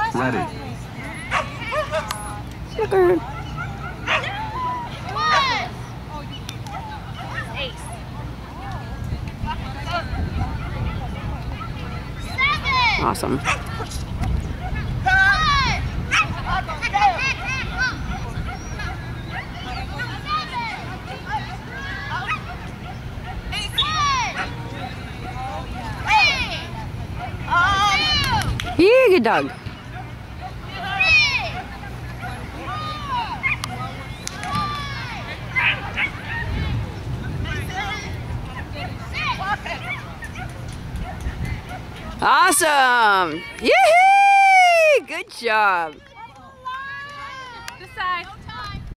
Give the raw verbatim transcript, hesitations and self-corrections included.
Ready. Sugar. Awesome. Yeah, good dog. Awesome! Yee-hee! Good job.